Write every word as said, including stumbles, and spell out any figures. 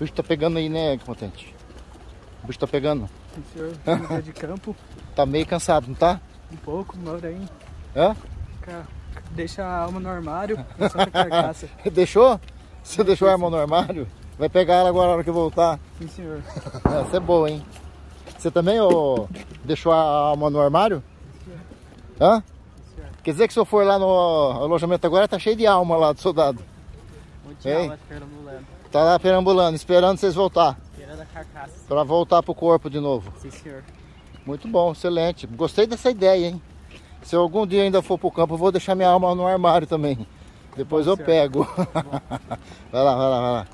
bicho tá pegando aí, né, Contente? O bicho tá pegando. Sim, senhor. No dia de campo. Tá meio cansado, não tá? Um pouco, uma hora aí. Hã? Fica, deixa a alma no armário, só a carcaça. Deixou? Você deixou a arma no armário? Vai pegar ela agora na hora que voltar. Sim, senhor. Essa é boa, hein? Você também ô, deixou a alma no armário? Sim, Hã? sim, senhor. Quer dizer que se eu for lá no alojamento agora, tá cheio de alma lá do soldado. Muito Ei. alma perambulando. Tá lá perambulando, esperando vocês voltar. Esperando a carcaça. Pra voltar pro corpo de novo. Sim, senhor. Muito bom, excelente. Gostei dessa ideia, hein? Se eu algum dia ainda for pro campo, eu vou deixar minha alma no armário também. Depois Bom, eu senhor. pego. Vai lá, vai lá, vai lá.